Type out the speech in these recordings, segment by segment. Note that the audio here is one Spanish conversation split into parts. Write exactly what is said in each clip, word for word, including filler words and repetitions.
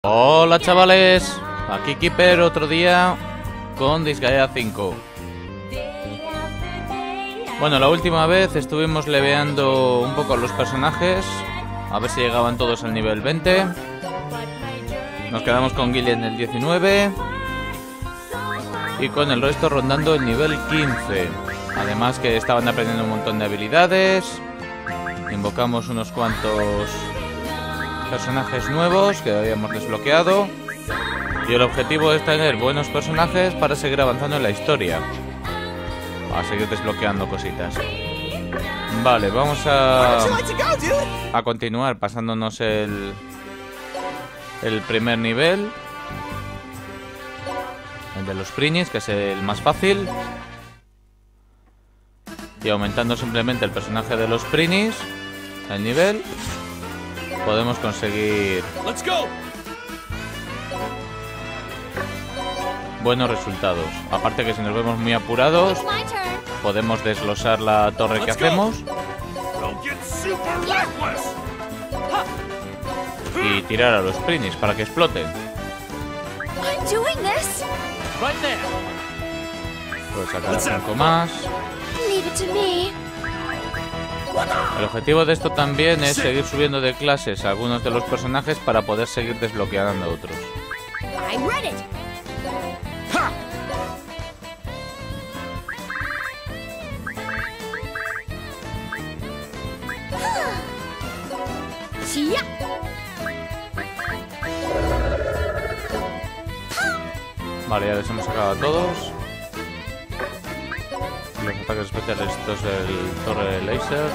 Hola chavales, aquí Keeper otro día con Disgaea cinco. Bueno, la última vez estuvimos leveando un poco a los personajes, a ver si llegaban todos al nivel veinte. Nos quedamos con Guile en el diecinueve y con el resto rondando el nivel quince. Además que estaban aprendiendo un montón de habilidades. Invocamos unos cuantos personajes nuevos que habíamos desbloqueado. Y el objetivo es tener buenos personajes para seguir avanzando en la historia. A seguir desbloqueando cositas. Vale, vamos a, a continuar pasándonos el, el primer nivel. El de los Prinis, que es el más fácil. Y aumentando simplemente el personaje de los Prinis, el nivel, podemos conseguir buenos resultados. Aparte que si nos vemos muy apurados, podemos desglosar la torre que hacemos y tirar a los Prinis para que exploten. Pues sacar cinco más. El objetivo de esto también es seguir subiendo de clases a algunos de los personajes para poder seguir desbloqueando a otros. Vale, ya les hemos sacado a todos. Los ataques especiales, esto es el torre laser.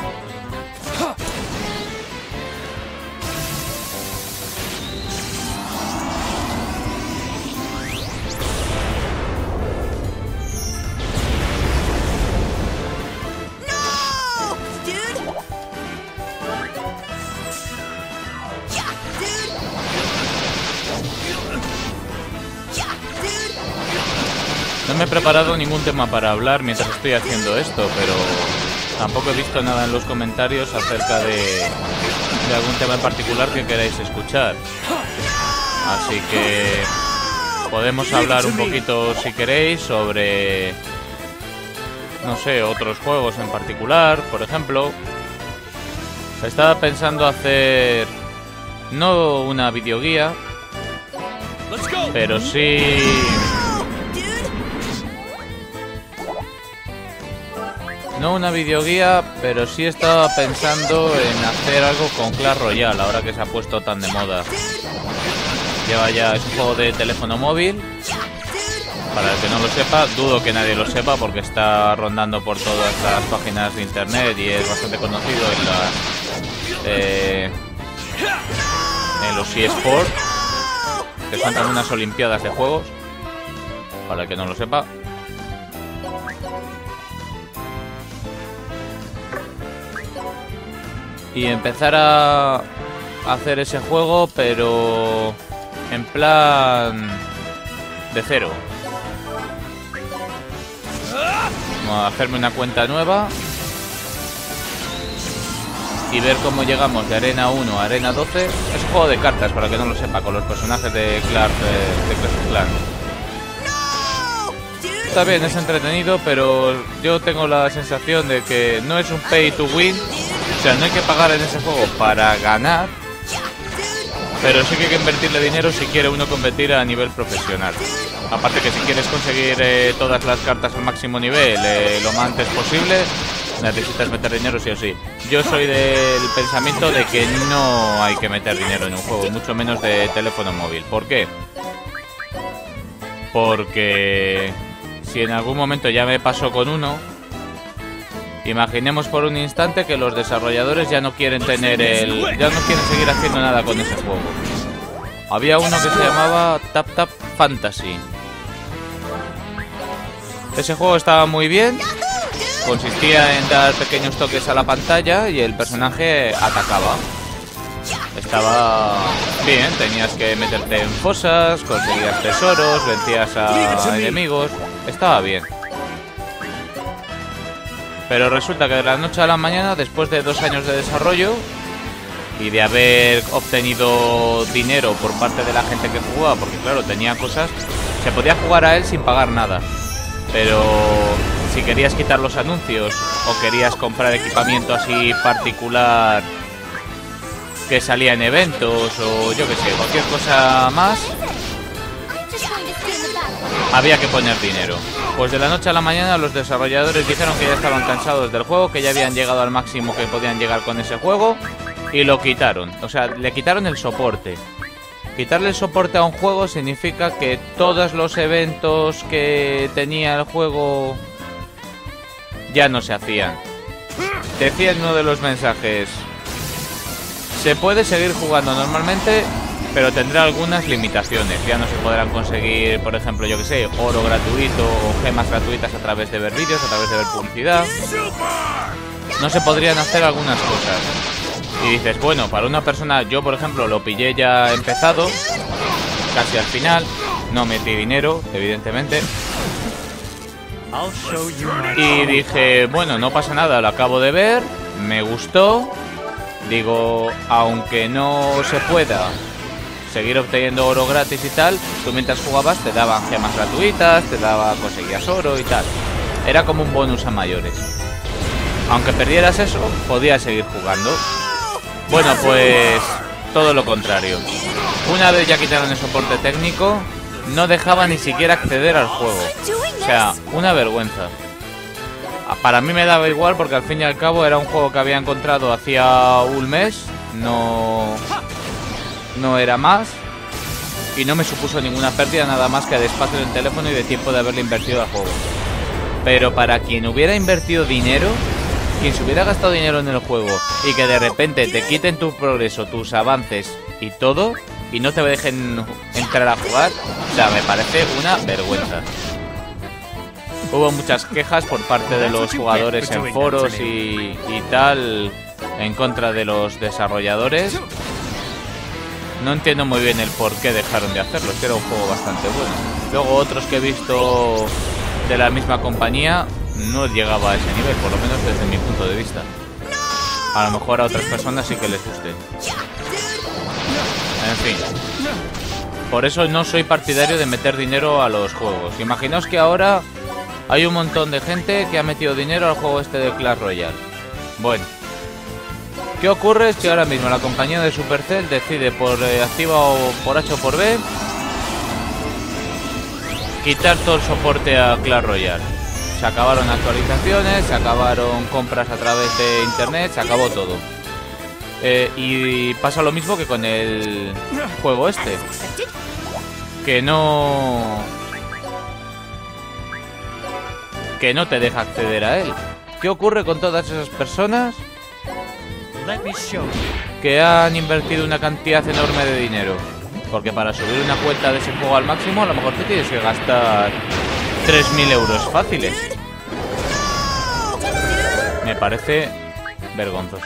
No me he preparado ningún tema para hablar mientras estoy haciendo esto, pero tampoco he visto nada en los comentarios acerca de, de algún tema en particular que queráis escuchar. Así que podemos hablar un poquito, si queréis, sobre, no sé, otros juegos en particular, por ejemplo. Estaba pensando hacer, no una videoguía, pero sí... No una videoguía, pero sí estaba pensando en hacer algo con Clash Royale, ahora que se ha puesto tan de moda. Lleva ya, es un juego de teléfono móvil. Para el que no lo sepa, dudo que nadie lo sepa porque está rondando por todas las páginas de internet y es bastante conocido en las eh, en los eSports, que son también unas olimpiadas de juegos. Para el que no lo sepa. Y empezar a hacer ese juego, pero en plan de cero. Vamos a hacerme una cuenta nueva y ver cómo llegamos de Arena uno a Arena doce. Es un juego de cartas, para que no lo sepa, con los personajes de Clash, de Clash of Clans. Está bien, es entretenido, pero yo tengo la sensación de que no es un pay to win. O sea, no hay que pagar en ese juego para ganar, pero sí que hay que invertirle dinero si quiere uno competir a nivel profesional. Aparte que si quieres conseguir eh, todas las cartas al máximo nivel eh, lo más antes posible, necesitas meter dinero sí o sí. Yo soy del pensamiento de que no hay que meter dinero en un juego, mucho menos de teléfono móvil. ¿Por qué? Porque si en algún momento ya me pasó con uno, imaginemos por un instante que los desarrolladores ya no quieren tener el... ya no quieren seguir haciendo nada con ese juego. Había uno que se llamaba Tap Tap Fantasy. Ese juego estaba muy bien. Consistía en dar pequeños toques a la pantalla y el personaje atacaba. Estaba bien, tenías que meterte en fosas, conseguías tesoros, vencías a enemigos. Estaba bien. Pero resulta que de la noche a la mañana, después de dos años de desarrollo, y de haber obtenido dinero por parte de la gente que jugaba, porque claro, tenía cosas, se podía jugar a él sin pagar nada, pero si querías quitar los anuncios o querías comprar equipamiento así particular que salía en eventos o yo que sé, cualquier cosa más, había que poner dinero. Pues de la noche a la mañana los desarrolladores dijeron que ya estaban cansados del juego, que ya habían llegado al máximo que podían llegar con ese juego y lo quitaron. O sea, le quitaron el soporte. Quitarle el soporte a un juego significa que todos los eventos que tenía el juego ya no se hacían. Decía en uno de los mensajes: se puede seguir jugando normalmente, pero tendrá algunas limitaciones. Ya no se podrán conseguir, por ejemplo, yo que sé, oro gratuito o gemas gratuitas a través de ver vídeos, a través de ver publicidad. No se podrían hacer algunas cosas. Y dices, bueno, para una persona, yo por ejemplo lo pillé ya empezado, casi al final, no metí dinero, evidentemente. Y dije, bueno, no pasa nada, lo acabo de ver, me gustó. Digo, aunque no se pueda seguir obteniendo oro gratis y tal, tú mientras jugabas te daban gemas gratuitas, te daba, conseguías oro y tal. Era como un bonus a mayores. Aunque perdieras eso, podías seguir jugando. Bueno, pues todo lo contrario. Una vez ya quitaron el soporte técnico, no dejaba ni siquiera acceder al juego. O sea, una vergüenza. Para mí me daba igual porque al fin y al cabo era un juego que había encontrado hacía un mes. No, no era más. Y no me supuso ninguna pérdida, nada más que de espacio del teléfono y de tiempo de haberle invertido al juego. Pero para quien hubiera invertido dinero, quien se hubiera gastado dinero en el juego y que de repente te quiten tu progreso, tus avances y todo, y no te dejen entrar a jugar, o sea, me parece una vergüenza. Hubo muchas quejas por parte de los jugadores en foros y, y tal en contra de los desarrolladores. No entiendo muy bien el por qué dejaron de hacerlo, es que era un juego bastante bueno. Luego otros que he visto de la misma compañía no llegaba a ese nivel, por lo menos desde mi punto de vista. A lo mejor a otras personas sí que les guste. En fin. Por eso no soy partidario de meter dinero a los juegos. Imaginaos que ahora hay un montón de gente que ha metido dinero al juego este de Clash Royale. Bueno. ¿Qué ocurre? Es que ahora mismo la compañía de Supercell decide por eh, activa o por H o por B quitar todo el soporte a Clash Royale. Se acabaron actualizaciones, se acabaron compras a través de internet, se acabó todo. Eh, y pasa lo mismo que con el juego este, que no que no te deja acceder a él. ¿Qué ocurre con todas esas personas que han invertido una cantidad enorme de dinero? Porque para subir una cuenta de ese juego al máximo, a lo mejor te tienes que gastar tres mil euros fáciles. Me parece vergonzoso.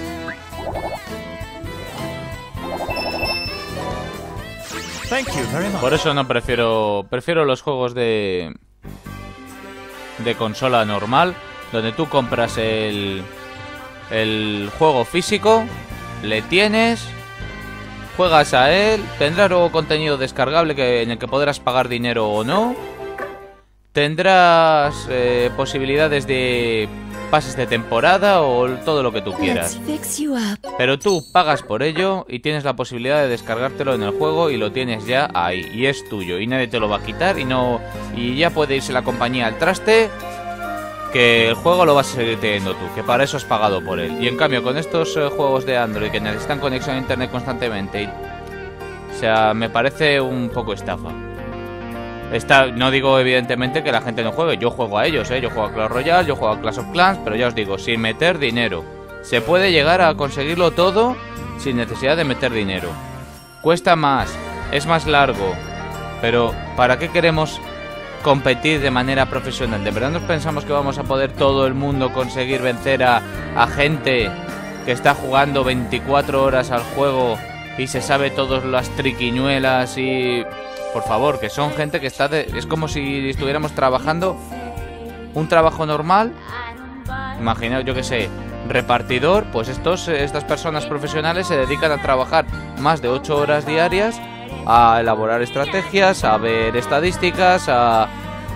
Por eso no prefiero prefiero los juegos de de consola normal, donde tú compras el el juego físico, le tienes, juegas a él, tendrás luego contenido descargable que, en el que podrás pagar dinero o no. Tendrás eh, posibilidades de pases de temporada o todo lo que tú quieras. Pero tú pagas por ello y tienes la posibilidad de descargártelo en el juego y lo tienes ya ahí. Y es tuyo y nadie te lo va a quitar y no y ya puede irse la compañía al traste, que el juego lo vas a seguir teniendo tú, que para eso has pagado por él. Y en cambio con estos eh, juegos de Android que necesitan conexión a internet constantemente, y, o sea, me parece un poco estafa. Esta, no digo evidentemente que la gente no juegue, yo juego a ellos, ¿eh? Yo juego a Clash Royale, yo juego a Clash of Clans, pero ya os digo, sin meter dinero. Se puede llegar a conseguirlo todo sin necesidad de meter dinero. Cuesta más, es más largo, pero ¿para qué queremos competir de manera profesional? ¿De verdad nos pensamos que vamos a poder todo el mundo conseguir vencer a, a gente que está jugando veinticuatro horas al juego y se sabe todas las triquiñuelas y... Por favor, que son gente que está... De... Es como si estuviéramos trabajando un trabajo normal. Imaginaos, yo que sé, repartidor, pues estos, estas personas profesionales se dedican a trabajar más de ocho horas diarias, a elaborar estrategias, a ver estadísticas, a,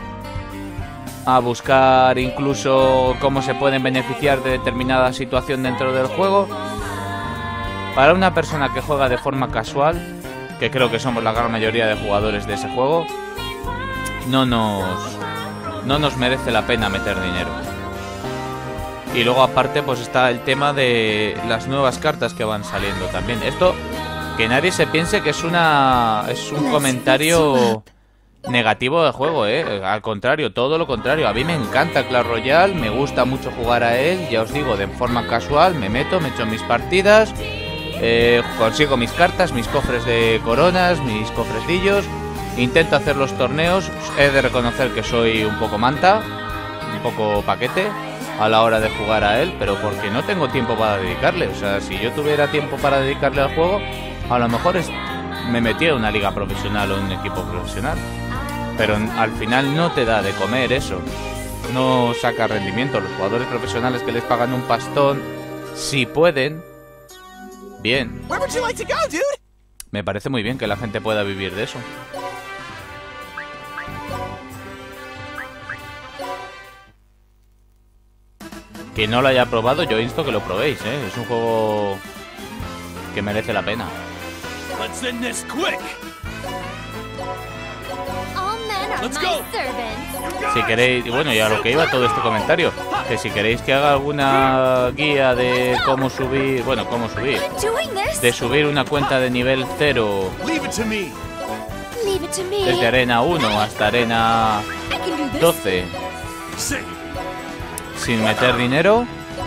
a buscar incluso cómo se pueden beneficiar de determinada situación dentro del juego. Para una persona que juega de forma casual, que creo que somos la gran mayoría de jugadores de ese juego, no nos, no nos merece la pena meter dinero. Y luego aparte pues está el tema de las nuevas cartas que van saliendo también. Esto, que nadie se piense que es una es un comentario negativo del juego, ¿eh? Al contrario, todo lo contrario. A mí me encanta Clash Royale, me gusta mucho jugar a él. Ya os digo, de forma casual, me meto, me echo mis partidas, eh, consigo mis cartas, mis cofres de coronas, mis cofrecillos. Intento hacer los torneos. He de reconocer que soy un poco manta, un poco paquete a la hora de jugar a él, pero porque no tengo tiempo para dedicarle. O sea, si yo tuviera tiempo para dedicarle al juego, a lo mejor es, me metía en una liga profesional o en un equipo profesional. Pero al final no te da de comer eso. No saca rendimiento. Los jugadores profesionales que les pagan un pastón, si pueden, bien. Me parece muy bien que la gente pueda vivir de eso. Quien no lo haya probado, yo insto que lo probéis, ¿eh? Es un juego que merece la pena. Si queréis, y bueno, y a lo que iba todo este comentario, que si queréis que haga alguna guía de cómo subir, bueno, cómo subir, de subir una cuenta de nivel cero desde arena uno hasta arena doce, sin meter dinero,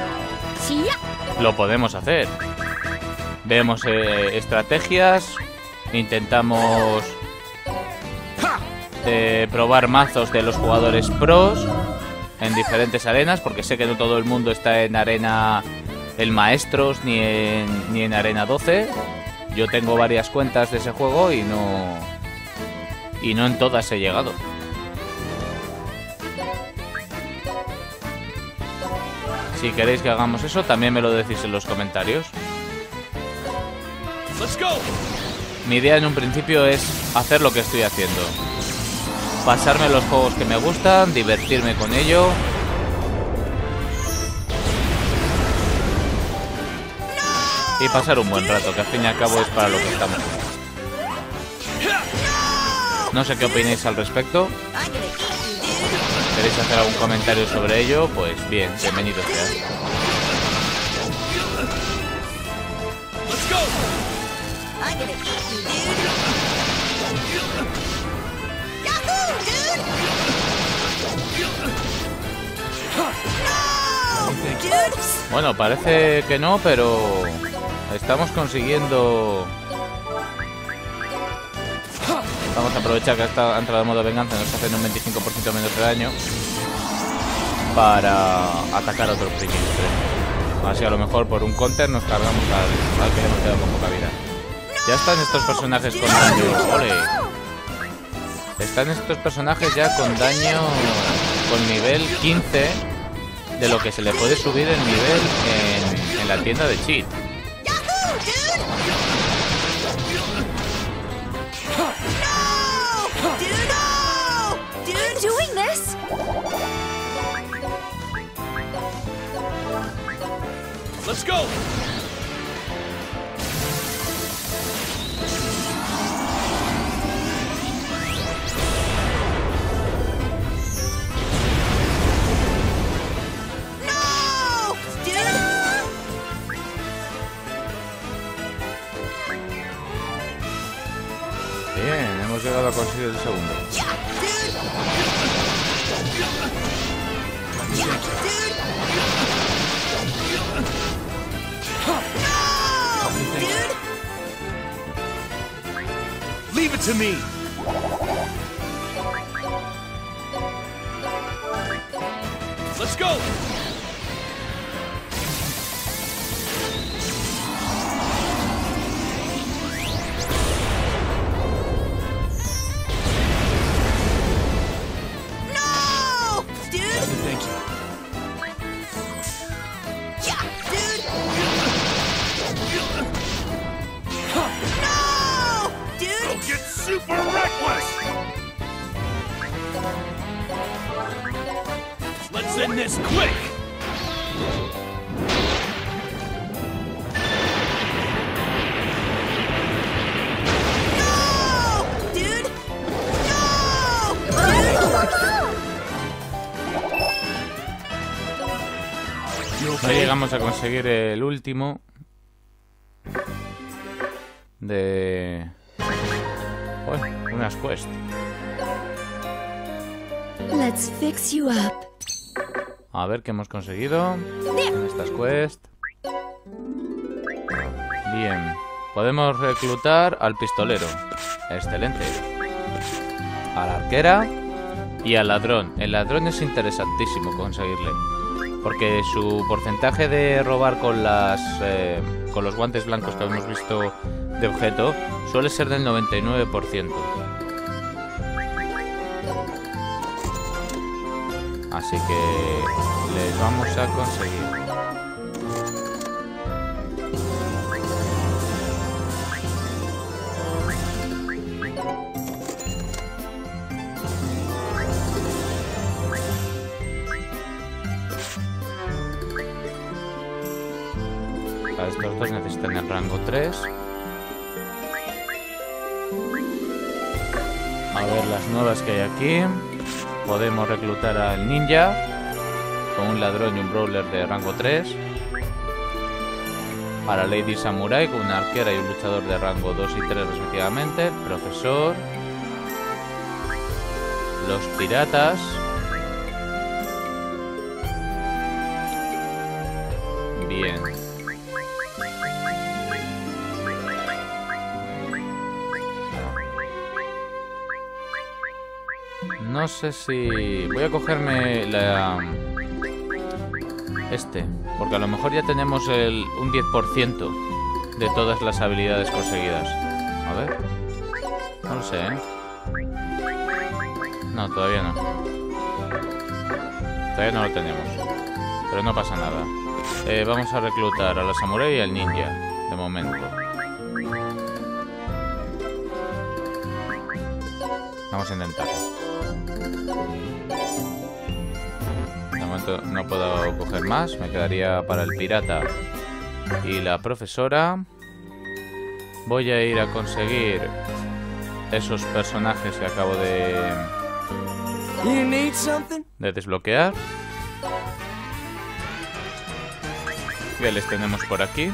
lo podemos hacer. Vemos eh, estrategias, intentamos eh, probar mazos de los jugadores pros en diferentes arenas, porque sé que no todo el mundo está en arena el maestros ni en, ni en arena doce. Yo tengo varias cuentas de ese juego y no y no en todas he llegado. Si queréis que hagamos eso, también me lo decís en los comentarios. Mi idea en un principio es hacer lo que estoy haciendo. Pasarme los juegos que me gustan, divertirme con ello. Y pasar un buen rato, que al fin y al cabo es para lo que estamos. No sé qué opináis al respecto. ¿Queréis hacer algún comentario sobre ello? Pues bien, bienvenido sea. Bueno, parece que no, pero estamos consiguiendo. Vamos a aprovechar que ha entrado de modo venganza, nos hacen un veinticinco por ciento menos de daño para atacar a otro príncipe. Así a lo mejor por un counter nos cargamos al, al que hemos quedado con poca vida. Ya están estos personajes con daño. ¡Ole! Están estos personajes ya con daño con nivel quince de lo que se le puede subir el nivel en, en la tienda de cheat. Let's go. No, dude. Bien, hemos llegado a conseguir el segundo. Leave it to me. Let's go. No, dude. Thank you. Yeah. for reckless! Let's end this quick! No! Dude! No! No llegamos a conseguir el último de... Uy, unas quests. Let's fix you up. A ver qué hemos conseguido en estas quests. Bien, podemos reclutar al pistolero. Excelente. A la arquera y al ladrón. El ladrón es interesantísimo conseguirle, porque su porcentaje de robar con las eh, con los guantes blancos que hemos visto de objeto suele ser del noventa y nueve por ciento. Así que les vamos a conseguir. Estos dos necesitan el rango tres. A ver las nuevas que hay aquí. Podemos reclutar al ninja con un ladrón y un brawler de rango tres. A la Lady Samurai con una arquera y un luchador de rango dos y tres respectivamente. El profesor. Los piratas. Bien. No sé si... Voy a cogerme la... Este, porque a lo mejor ya tenemos el un diez por ciento de todas las habilidades conseguidas. A ver. No lo sé, ¿eh? No, todavía no. Todavía no lo tenemos. Pero no pasa nada. Eh, vamos a reclutar a la samurai y al ninja, de momento. Vamos a intentarlo. De momento no puedo coger más. Me quedaría para el pirata y la profesora. Voy a ir a conseguir esos personajes que acabo de, de desbloquear. Ya les tenemos por aquí.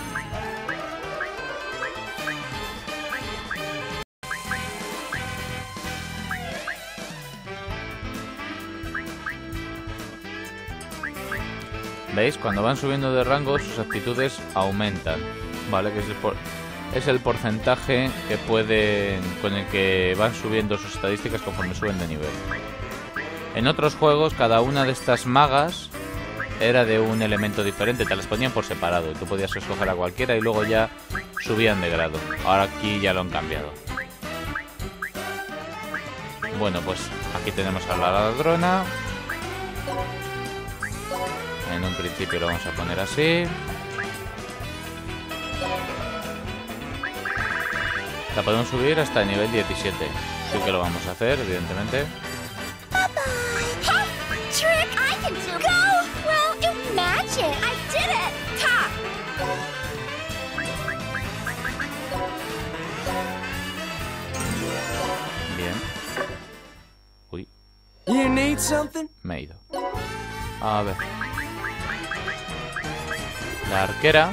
¿Veis? Cuando van subiendo de rango, sus aptitudes aumentan, ¿vale? Que es el, por... es el porcentaje que pueden... con el que van subiendo sus estadísticas conforme suben de nivel. En otros juegos, cada una de estas magas era de un elemento diferente. Te las ponían por separado y tú podías escoger a cualquiera y luego ya subían de grado. Ahora aquí ya lo han cambiado. Bueno, pues aquí tenemos a la ladrona. En un principio lo vamos a poner así. La podemos subir hasta el nivel diecisiete. Sí que lo vamos a hacer, evidentemente. Bien. Uy. Me he ido. A ver. La arquera.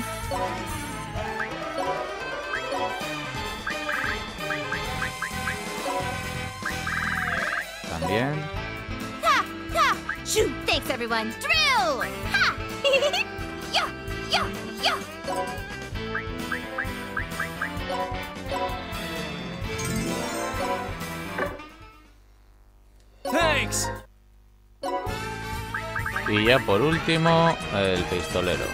También. Ha, ha. Shoot. Thanks everyone. Drill. Ha. Yo, yo, yo. Thanks. Y ya por último, el pistolero.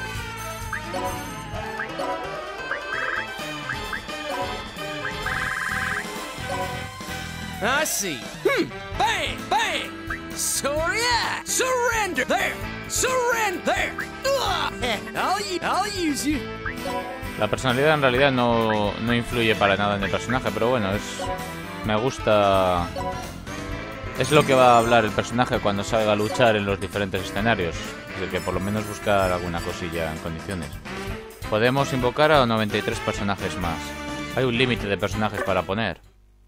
I see. Hmm. Bang! Bang! So yeah! Surrender! There! Surrender! There! Ugh. I'll, I'll use you. La personalidad en realidad no, no influye para nada en el personaje, pero bueno, es me gusta... Es lo que va a hablar el personaje cuando salga a luchar en los diferentes escenarios. De que por lo menos buscar alguna cosilla en condiciones. Podemos invocar a noventa y tres personajes más. Hay un límite de personajes para poner.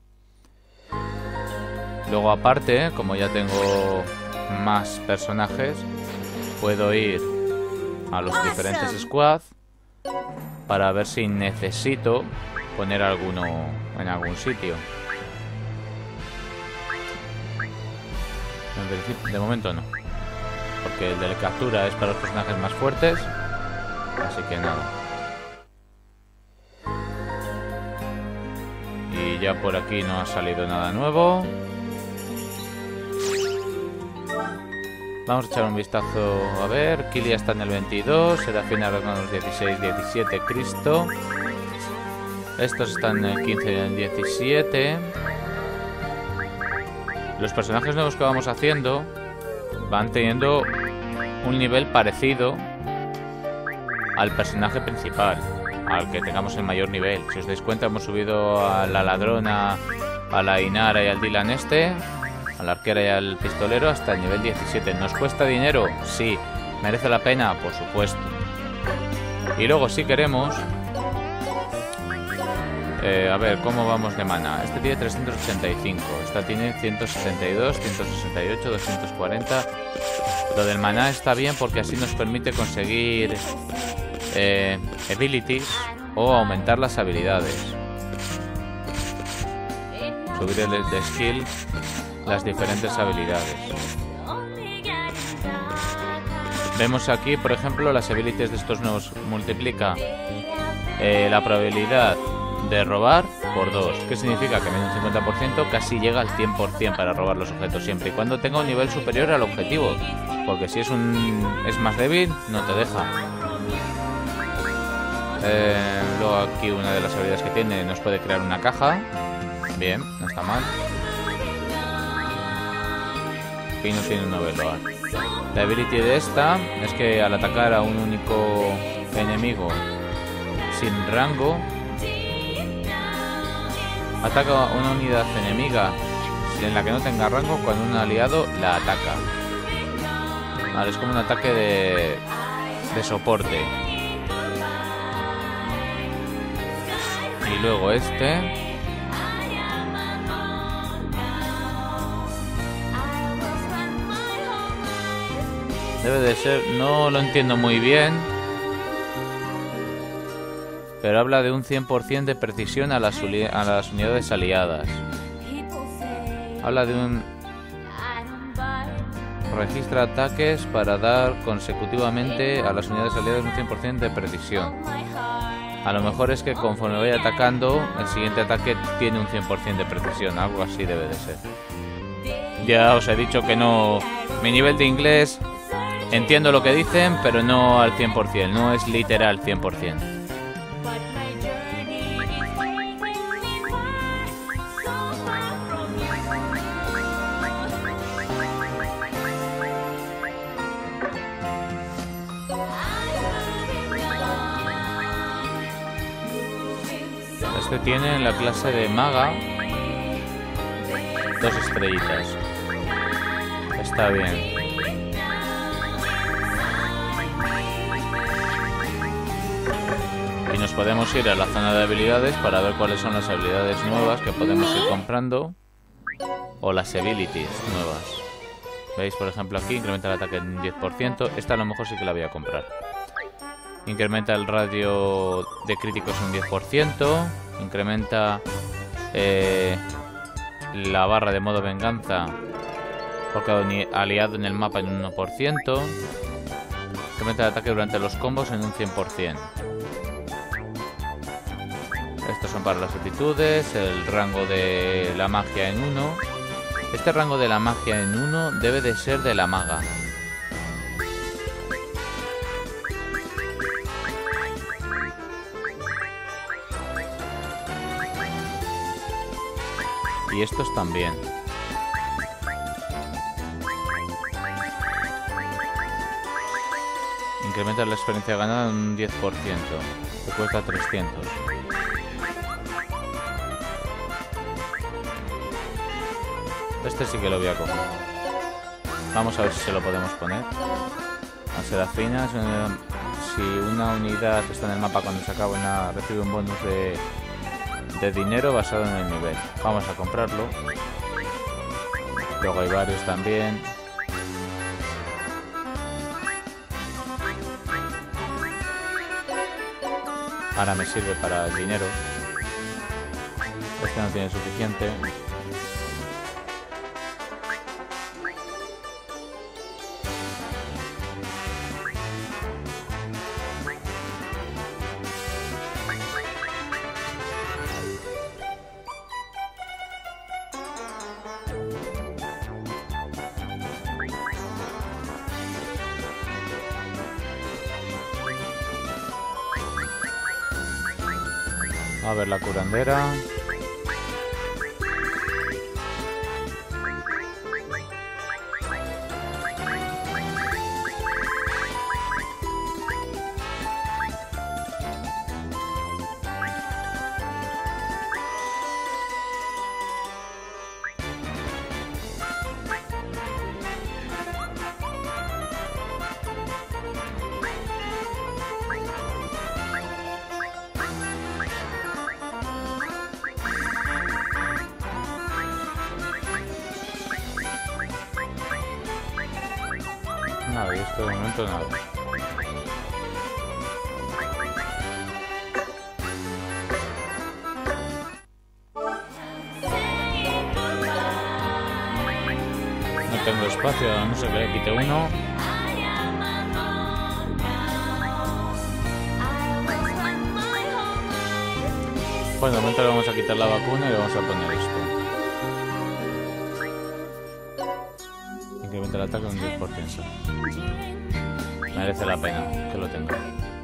Luego aparte, como ya tengo más personajes, puedo ir a los diferentes squads para ver si necesito poner alguno en algún sitio. De momento no, porque el de la captura es para los personajes más fuertes, así que nada. Y ya por aquí no ha salido nada nuevo. Vamos a echar un vistazo a ver. Killia está en el veintidós, Serafina Armanos dieciséis, diecisiete, Cristo. Estos están en el quince y en el diecisiete. Los personajes nuevos que vamos haciendo van teniendo un nivel parecido al personaje principal, al que tengamos el mayor nivel. Si os dais cuenta, hemos subido a la ladrona, a la Inara y al Dylan este, a la arquera y al pistolero hasta el nivel diecisiete. ¿Nos cuesta dinero? Sí. ¿Merece la pena? Por supuesto. Y luego si queremos... Eh, a ver, ¿cómo vamos de mana? Este tiene trescientos ochenta y cinco, esta tiene ciento sesenta y dos, ciento sesenta y ocho, doscientos cuarenta. Lo del maná está bien porque así nos permite conseguir eh, abilities o aumentar las habilidades. Subir el de skill las diferentes habilidades. Vemos aquí, por ejemplo, las abilities de estos nuevos. Multiplica eh, la probabilidad de robar por dos. ¿Qué significa? Que menos un cincuenta por ciento casi llega al cien por cien para robar los objetos, siempre y cuando tenga un nivel superior al objetivo, porque si es un es más débil no te deja. Eh, luego aquí una de las habilidades que tiene nos puede crear una caja. Bien, no está mal. Y no tiene un overload. La ability de esta es que al atacar a un único enemigo sin rango, ataca a una unidad enemiga en la que no tenga rango cuando un aliado la ataca. Vale, es como un ataque de, de soporte. Y luego este... Debe de ser... No lo entiendo muy bien, pero habla de un cien por cien de precisión a las, a las unidades aliadas. Habla de un... Registra ataques para dar consecutivamente a las unidades aliadas un cien por cien de precisión. A lo mejor es que conforme vaya atacando, el siguiente ataque tiene un cien por cien de precisión. Algo así debe de ser. Ya os he dicho que no... Mi nivel de inglés... Entiendo lo que dicen, pero no al cien por cien. No es literal cien por cien. Este tiene en la clase de maga dos estrellitas. Está bien. Y nos podemos ir a la zona de habilidades para ver cuáles son las habilidades nuevas que podemos ir comprando. O las abilities nuevas. Veis, por ejemplo, aquí incrementa el ataque en un diez por ciento. Esta a lo mejor sí que la voy a comprar. Incrementa el radio de críticos en un diez por ciento. Incrementa eh, la barra de modo venganza por cada aliado en el mapa en un uno por ciento. Incrementa el ataque durante los combos en un cien por cien. Estos son para las aptitudes. El rango de la magia en uno. Este rango de la magia en uno debe de ser de la maga. Y estos también. Incrementa la experiencia ganada en un diez por ciento. Te cuesta trescientos. Este sí que lo voy a coger. Vamos a ver si se lo podemos poner. A Serafinas, eh, si una unidad está en el mapa cuando se acaba una, recibe un bonus de, de dinero basado en el nivel. Vamos a comprarlo. Luego hay varios también. Ahora me sirve para el dinero. Este no tiene suficiente. A ver la curandera. Nada, y esto de momento nada. No tengo espacio, a no ser que le quite uno. Bueno, de momento le vamos a quitar la vacuna y le vamos a poner esto. Incrementa el ataque un diez por ciento. Merece la pena que lo tenga.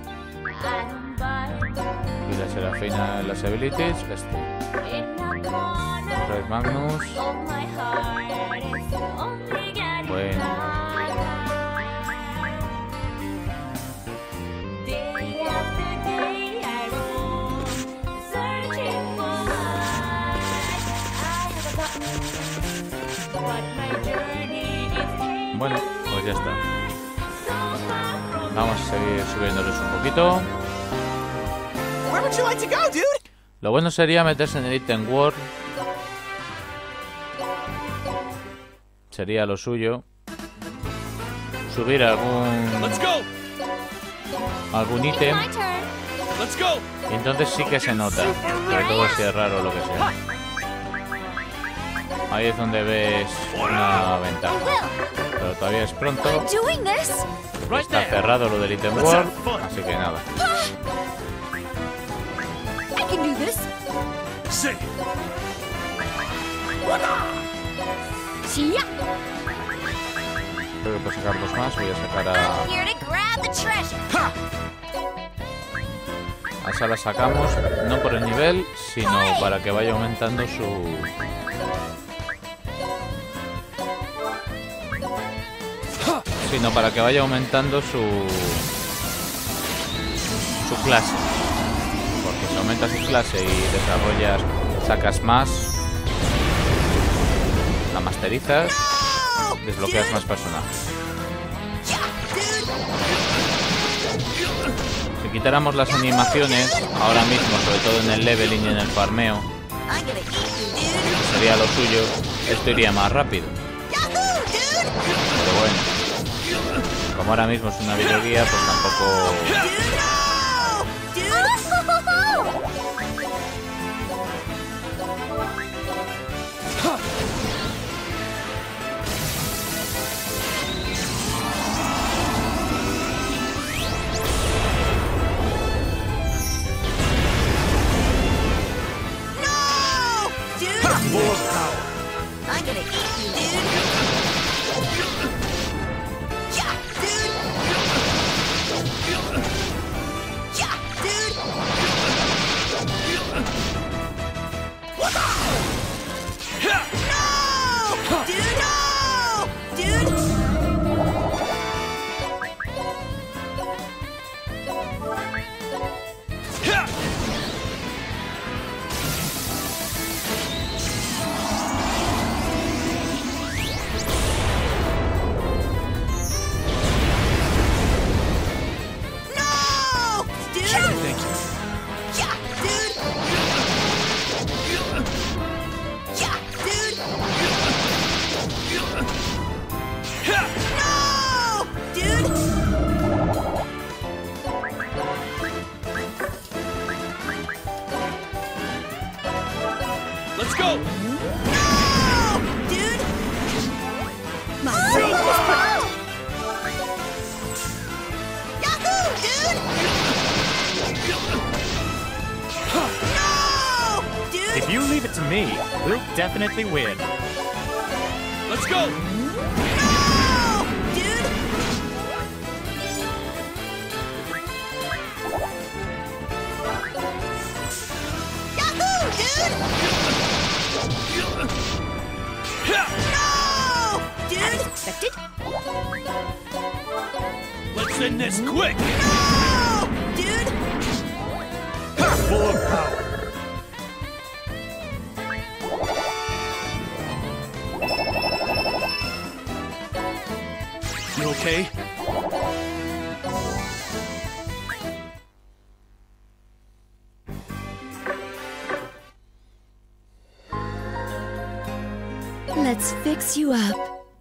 Y la Serafina, las abilities, este. Red Magnus. Bueno. Bueno, pues ya está. Vamos a seguir subiéndoles un poquito. Lo bueno sería meterse en el Item World. Sería lo suyo. Subir algún algún ítem. Y entonces sí que se nota. Sobre todo si es raro o lo que sea. Ahí es donde ves una ventaja. Pero todavía es pronto. Está cerrado lo del Item World, así que nada. Creo que puedo sacar dos más. Voy a sacar a... A esa la sacamos, no por el nivel, sino para que vaya aumentando su... sino para que vaya aumentando su su clase, porque si aumenta su clase y desarrollas, sacas más, la masterizas, desbloqueas más personajes. Si quitáramos las animaciones ahora mismo, sobre todo en el leveling y en el farmeo, que sería lo suyo, esto iría más rápido. Pero bueno, como ahora mismo es una videoguía, pues tampoco... No, dude. My brain is popped. Yahoo, dude. No, dude. If you leave it to me, we'll definitely win. Let's go! No, dude. Yahoo, dude. No, dude. Expected. Let's end this quick! No, dude. Full of power. You okay? Let's fix you up.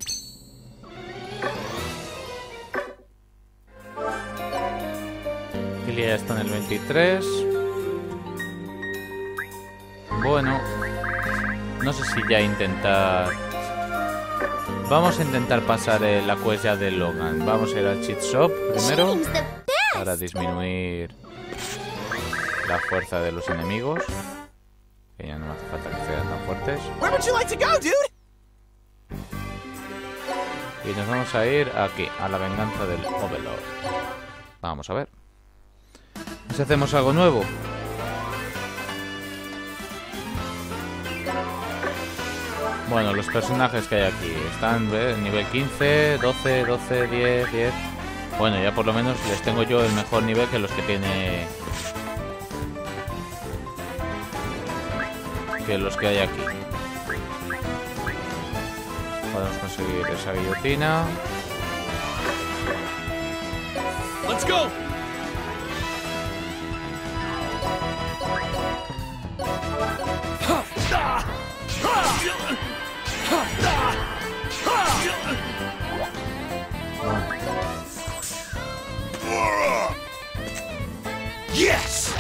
Billy ya está en el veintitrés. Bueno, no sé si ya intentar... Vamos a intentar pasar eh, la quest ya de Logan. Vamos a ir al cheat shop primero Cheating's the best. para disminuir la fuerza de los enemigos. Que ya no hace falta que sean tan fuertes. Where would you like to go, dude? Y nos vamos a ir aquí, a la venganza del Overlord. Vamos a ver si hacemos algo nuevo. Bueno, los personajes que hay aquí están, ¿ves? Nivel quince, doce, doce, diez, diez. Bueno, ya por lo menos les tengo yo el mejor nivel que los que tiene... Que los que hay aquí. Podemos conseguir esa guillotina. Let's go! Yes!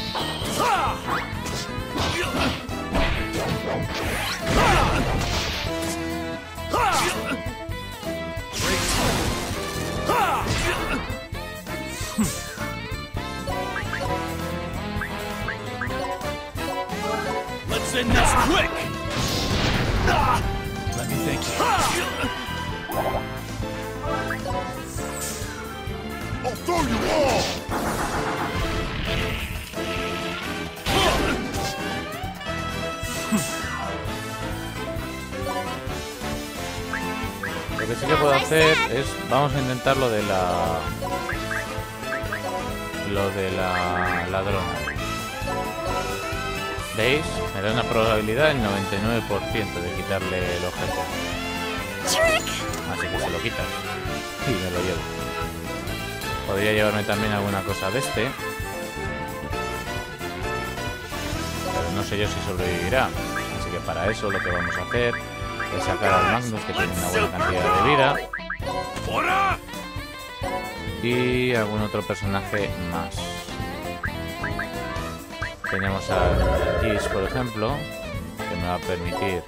Let's end this quick! Let me think. I'll throw you all! Lo que sí que puedo hacer es... Vamos a intentar lo de la... Lo de la ladrona. ¿Veis? Me da una probabilidad del noventa y nueve por ciento de quitarle el objeto. Trick. Así que se lo quitas. Y me lo llevo. Podría llevarme también alguna cosa de este. Pero no sé yo si sobrevivirá. Así que para eso lo que vamos a hacer es sacar al Magnus, que tiene una buena cantidad de vida. Y algún otro personaje más. Tenemos a Gis, por ejemplo, que me va a permitir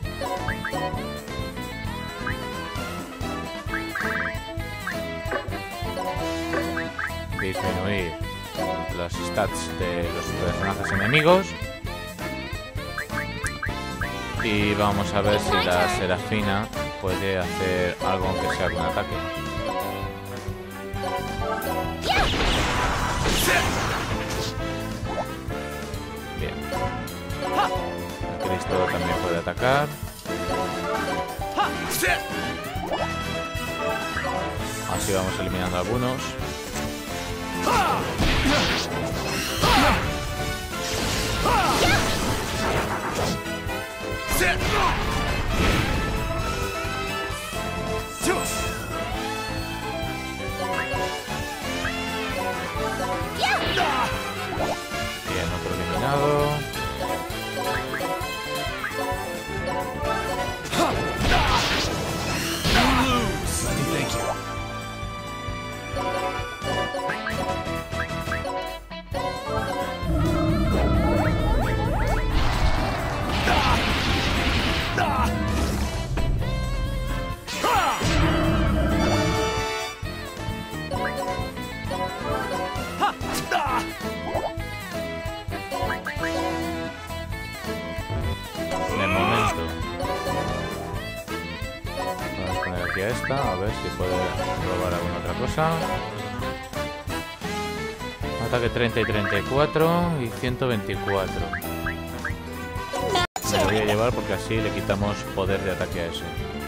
disminuir los stats de los personajes enemigos. Y vamos a ver si la Serafina puede hacer algo aunque sea con ataque. Bien. El Cristo también puede atacar. Así vamos eliminando algunos. Bien, otro eliminado. hacia esta, a ver si puede probar alguna otra cosa. Ataque treinta y treinta y cuatro y ciento veinticuatro. Me lo voy a llevar porque así le quitamos poder de ataque a ese.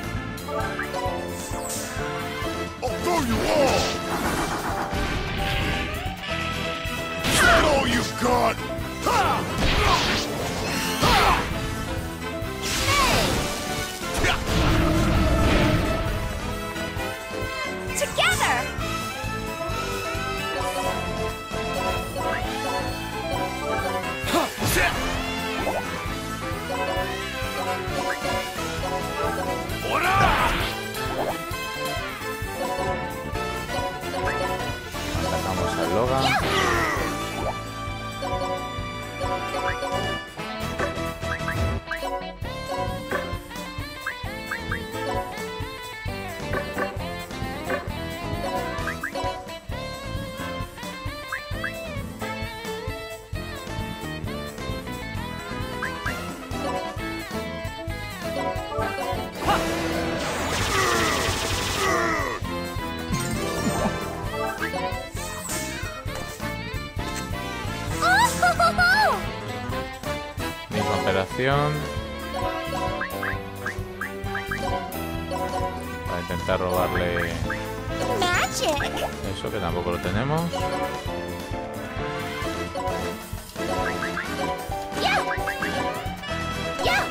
Together! Atacamos al Logan. Misma operación. Para intentar robarle Magic! eso, que tampoco lo tenemos. Yeah! Yeah!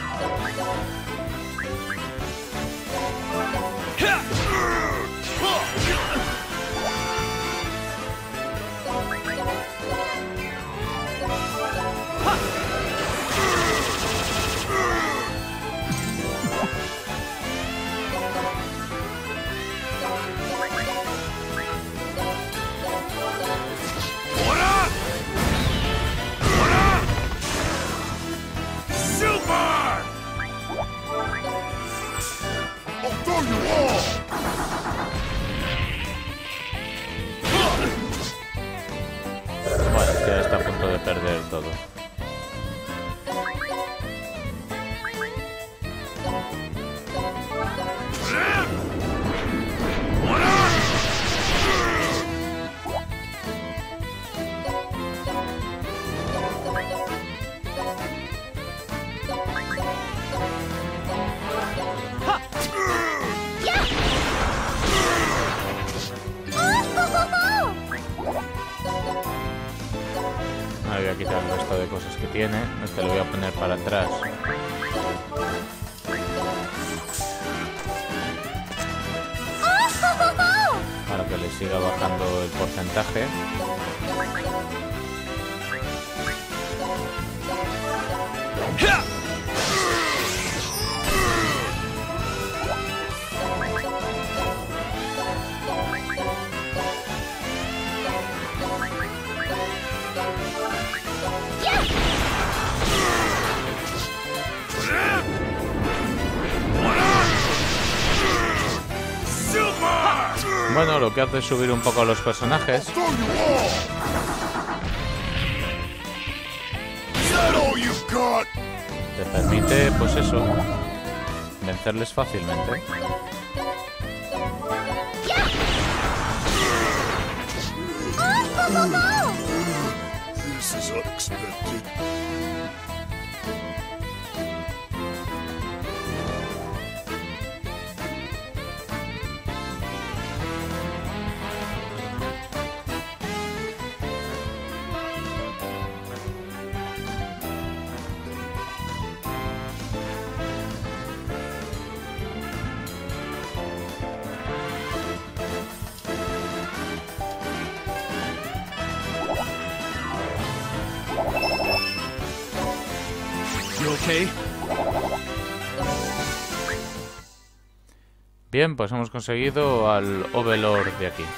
Bueno, ya está a punto de perder todo. Ahora voy a quitar el resto de cosas que tiene. Este lo voy a poner para atrás. Para que le siga bajando el porcentaje. Bueno, lo que hace es subir un poco a los personajes. Te permite, pues eso, vencerles fácilmente. This is unexpected. You okay? Bien, pues hemos conseguido al Overlord de aquí.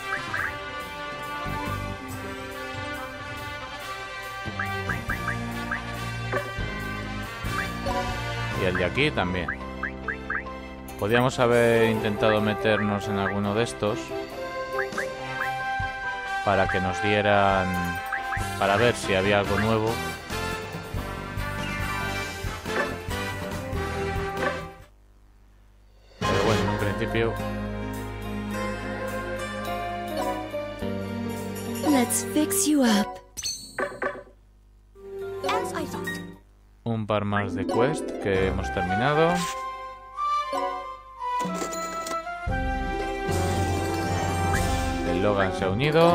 Y el de aquí también. Podríamos haber intentado meternos en alguno de estos para que nos dieran, para ver si había algo nuevo. principio. Let's fix you up. As I thought. Un par más de quest que hemos terminado. El Logan se ha unido.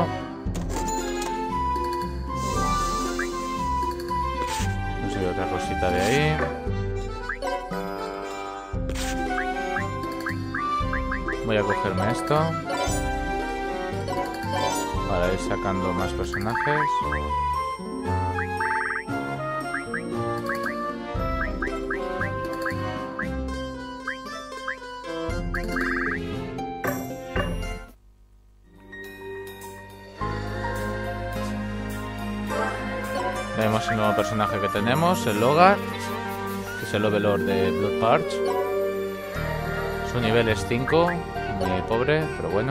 Consigo otra cosita de ahí. Voy a cogerme esto para ir sacando más personajes. Vemos el nuevo personaje que tenemos, el Logar, que es el Overlord de Blood Purge. Su nivel es cinco, muy pobre, pero bueno.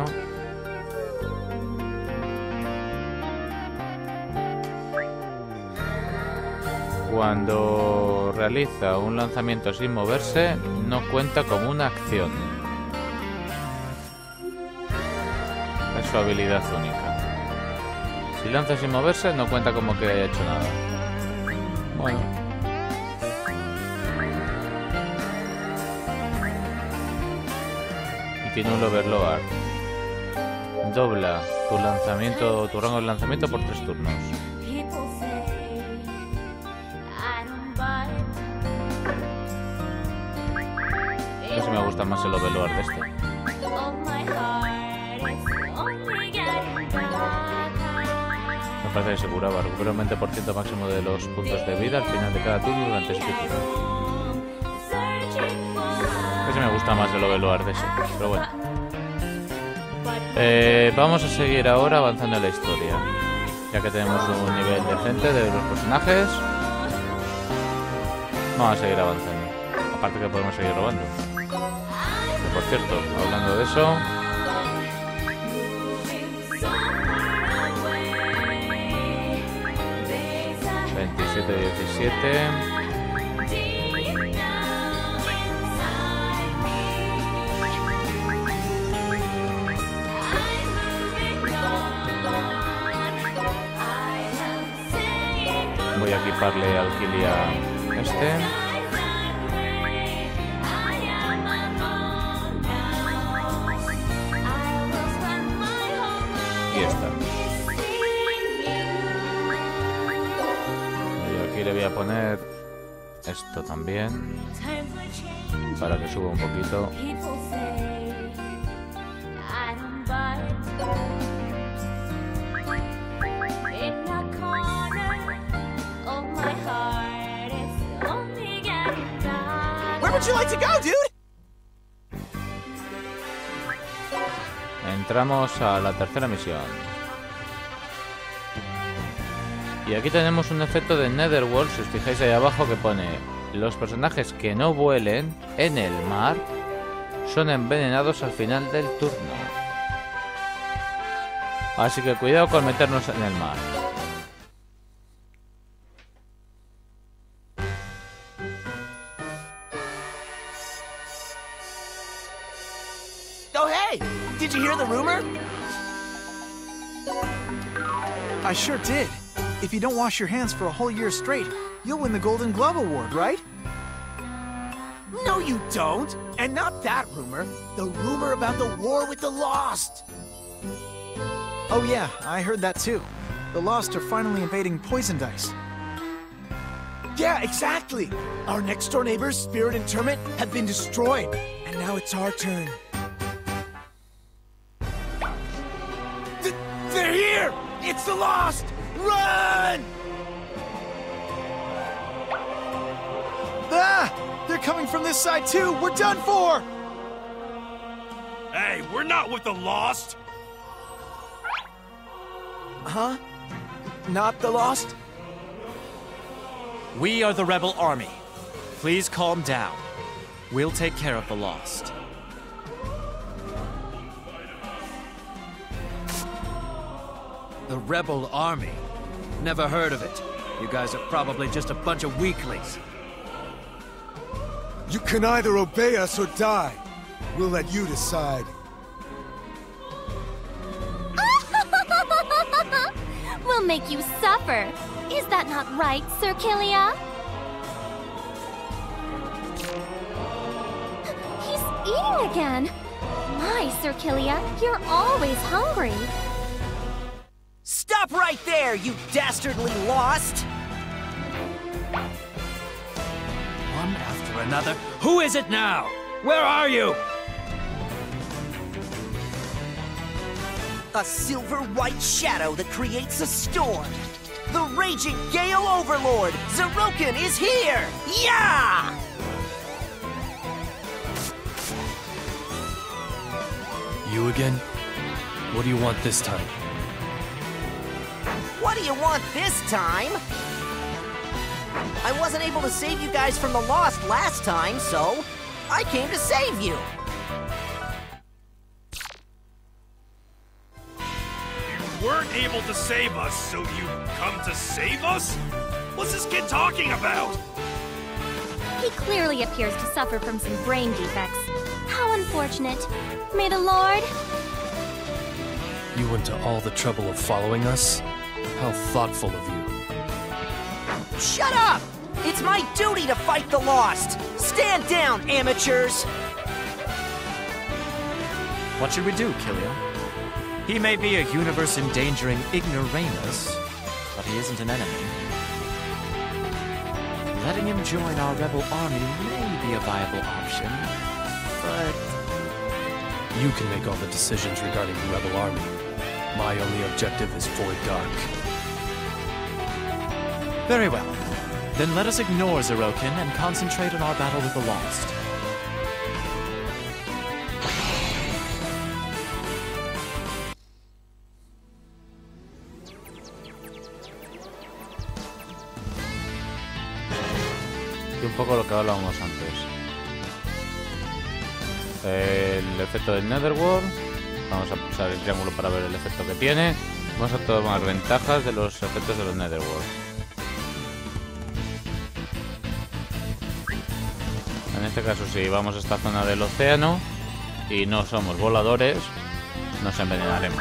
Cuando realiza un lanzamiento sin moverse, no cuenta como una acción. Es su habilidad única. Si lanza sin moverse, no cuenta como que haya hecho nada. Bueno. Y tiene un Overlord. Dobla tu lanzamiento, tu rango de lanzamiento por tres turnos. No sé si me gusta más el Overlord de este. Me parece que se curaba. Recupera un veinte por ciento máximo de los puntos de vida al final de cada turno durante este turno. Ese me gusta más el Overlord de ese, pero bueno. Eh, vamos a seguir ahora avanzando en la historia. Ya que tenemos un nivel decente de los personajes. Vamos a seguir avanzando. Aparte que podemos seguir robando. Que, por cierto, hablando de eso... veintisiete diecisiete. Voy a equiparle al Kilia este. Y esta. Le voy a poner esto también para que suba un poquito. Where would you like to go, dude? Entramos a la tercera misión. Y aquí tenemos un efecto de Netherworld, si os fijáis ahí abajo, que pone: los personajes que no vuelen en el mar son envenenados al final del turno. Así que cuidado con meternos en el mar. Oh, hey! Did you hear the rumor? I sure did. If you don't wash your hands for a whole year straight, you'll win the Golden Glove Award, right? No, you don't! And not that rumor. The rumor about the war with the Lost! Oh yeah, I heard that too. The Lost are finally invading Poison Dice. Yeah, exactly! Our next-door neighbors, Spirit and Termit, have been destroyed. And now it's our turn. Th they're here! It's the Lost! Run! Ah! They're coming from this side too! We're done for! Hey, we're not with the Lost! Huh? Not the Lost? We are the Rebel Army. Please calm down. We'll take care of the Lost. The Rebel Army? Never heard of it. You guys are probably just a bunch of weaklings. You can either obey us or die. We'll let you decide. We'll make you suffer. Is that not right, Sir Killia? He's eating again. My, Sir Killia, you're always hungry. Stop right there, you dastardly lost! One after another. Who is it now? Where are you? A silver white shadow that creates a storm. The raging Gale Overlord, Zeroken, is here! Yeah! You again? What do you want this time? What do you want this time? I wasn't able to save you guys from the Lost last time, so I came to save you. You weren't able to save us, so you come to save us? What's this kid talking about? He clearly appears to suffer from some brain defects. How unfortunate. May the Lord... You went to all the trouble of following us? How thoughtful of you. Shut up! It's my duty to fight the Lost! Stand down, amateurs! What should we do, Killia? He may be a universe-endangering ignoramus, but he isn't an enemy. Letting him join our rebel army may be a viable option, but... You can make all the decisions regarding the rebel army. My only objective is Void Dark. Very well. Then let us ignore Zeroken and concentrate on our battle with the Lost. Y un poco lo que hablábamos antes. El efecto del Netherworld. Vamos a pulsar el triángulo para ver el efecto que tiene. Vamos a tomar ventajas de los efectos de los Netherworld. En este caso, si vamos a esta zona del océano y no somos voladores, nos envenenaremos.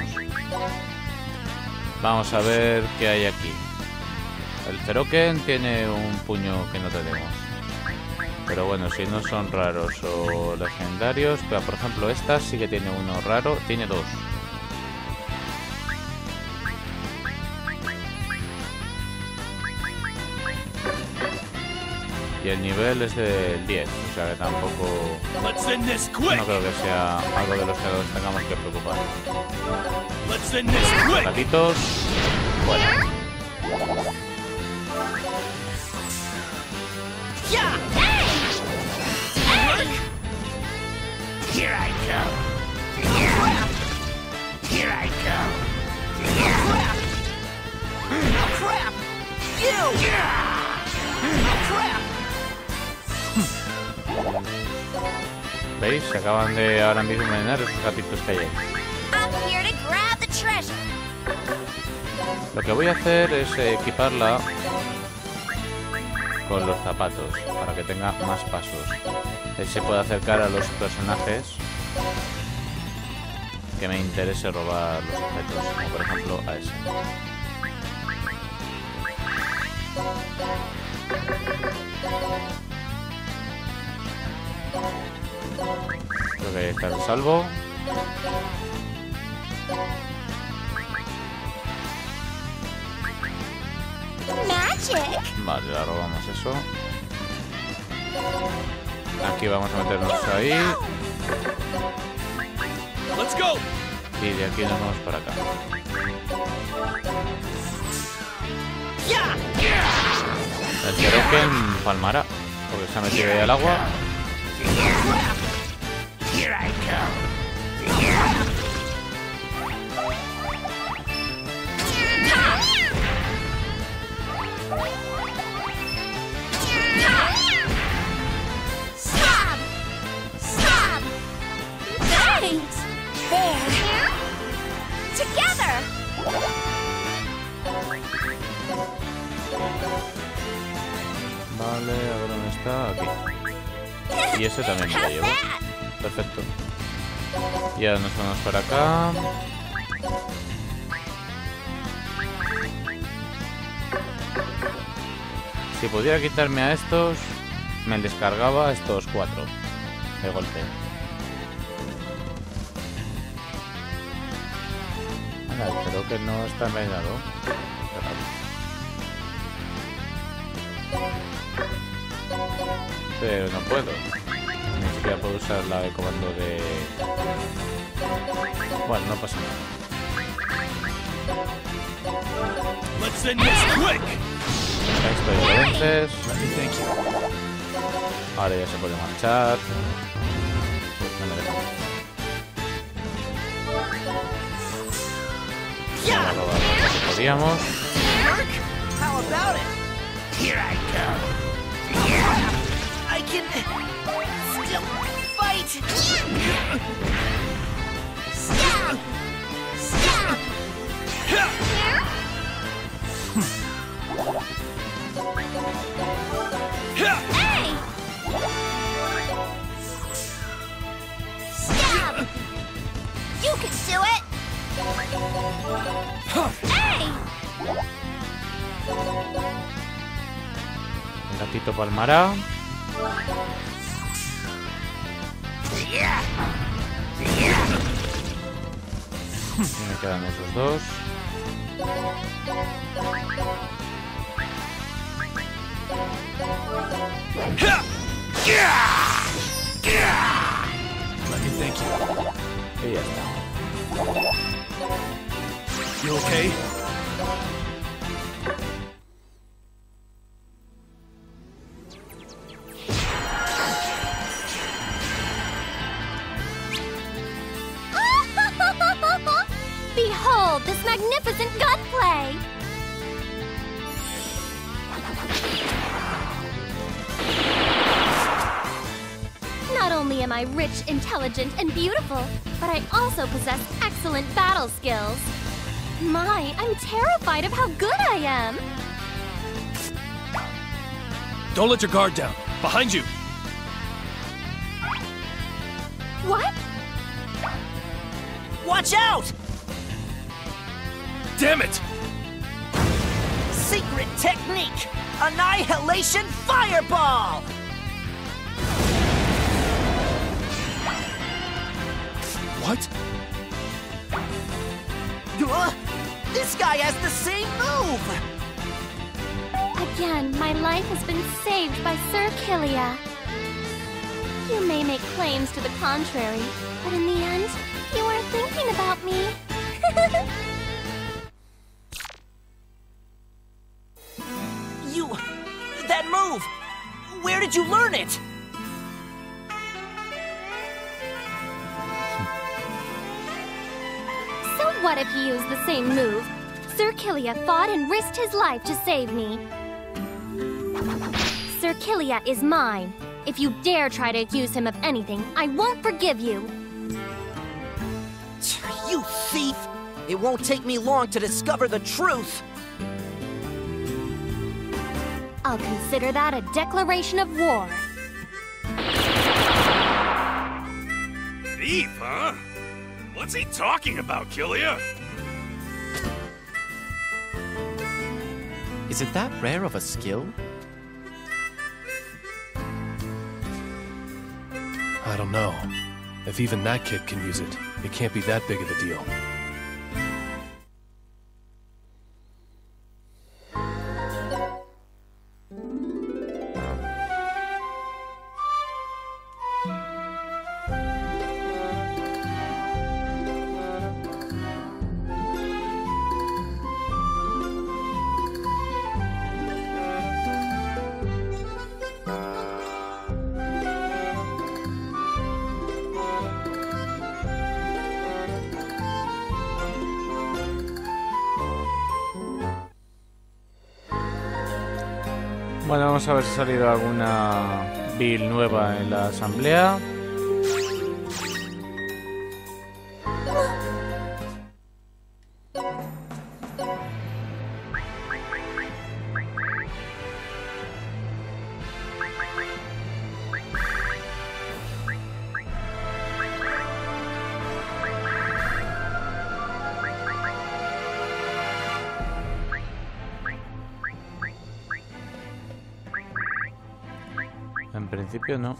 Vamos a ver qué hay aquí. El Zeroken tiene un puño que no tenemos. Pero bueno, si no son raros o legendarios, pero por ejemplo esta sí que tiene uno raro, tiene dos. Y el nivel es del diez, o sea que tampoco... No creo que sea algo de los que nos tengamos que preocupar. Gatitos, fuera. Yeah! Here I go. Here I go. Crap! Crap! You! Crap! ¿Veis? Se acaban de ahora mismo envenenar esos gatitos que hay ahí. I'm here to grab the treasure. Lo que voy a hacer es equiparla con los zapatos para que tenga más pasos. Él se puede acercar a los personajes que me interese robar los objetos, como por ejemplo a ese. Creo que ahí está el salvo. Magic. Vale, la robamos eso. Aquí vamos a meternos ahí. Let's go. Y de aquí nos vamos para acá. El Zeroken palmará, porque se ha metido ahí al agua. Here I Stop! Stop! Right! There! Together! Vale, a ver dónde está. Aquí. Y ese también me lo llevo. perfecto. Y ahora nos vamos para acá. Si pudiera quitarme a estos, me descargaba estos cuatro de golpe. Anda, creo que no está envainado. Pero no puedo. Ni siquiera puedo usar la de comando de... Bueno, no pasa nada. Let's end this quick. Esto ya lo vences. Ahora ya se puede marchar. No me deja. Vamos a robar lo que podíamos. How about it? Here I go. I can still fight. Stab! Stab! Hey! Stab! You can do it! Hey! El gatito palmará. Y me quedan esos dos. Let me thank you. Y ya está. You okay? Behold this magnificent gunplay! Not only am I rich, intelligent, and beautiful, but I also possess excellent battle skills. My, I'm terrified of how good I am! Don't let your guard down. Behind you. What? Watch out! Damn it! Secret technique! Annihilation Fireball! What? Uh, this guy has the same move! Again, my life has been saved by Sir Killia. You may make claims to the contrary, but in the end, you are thinking about me. You... that move! Where did you learn it? So what if he used the same move? Sir Killia fought and risked his life to save me. Sir Killia is mine. If you dare try to accuse him of anything, I won't forgive you. You thief! It won't take me long to discover the truth! I'll consider that a declaration of war. Thief, huh? What's he talking about, Killia? Is it that rare of a skill? I don't know. If even that kid can use it, it can't be that big of a deal. Bueno, vamos a ver si ha salido alguna build nueva en la asamblea. principio no.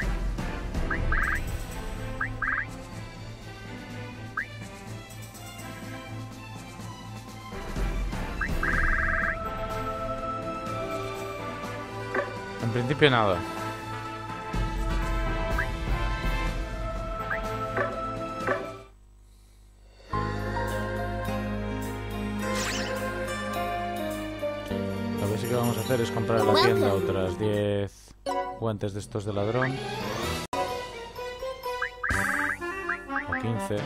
En principio nada. Lo que sí que vamos a hacer es comprar en la tienda otras diez guantes de estos de ladrón. O quince.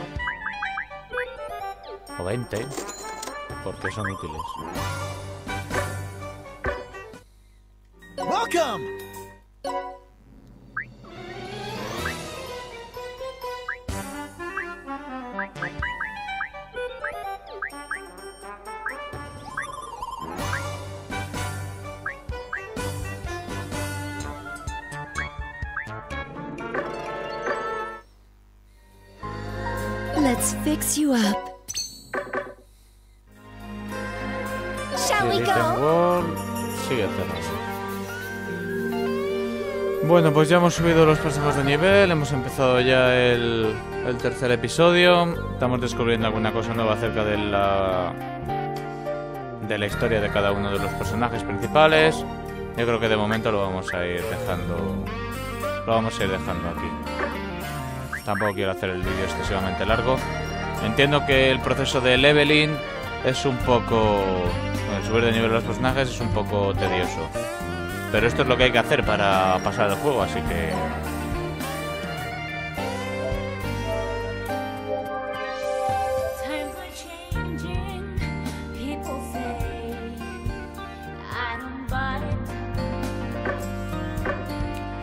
O veinte. Porque son útiles. Welcome! Let's fix you up. Shall we Delete and go? World. Sigue cerrando. Bueno, pues ya hemos subido los personajes de nivel, hemos empezado ya el, el tercer episodio. Estamos descubriendo alguna cosa nueva acerca de la de la historia de cada uno de los personajes principales. Yo creo que de momento lo vamos a ir dejando lo vamos a ir dejando aquí. Tampoco quiero hacer el vídeo excesivamente largo. Entiendo que el proceso de leveling es un poco... Bueno, subir de nivel a los personajes es un poco tedioso. Pero esto es lo que hay que hacer para pasar el juego, así que...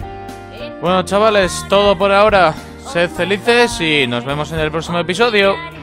Bueno, chavales, todo por ahora. Sed felices y nos vemos en el próximo episodio.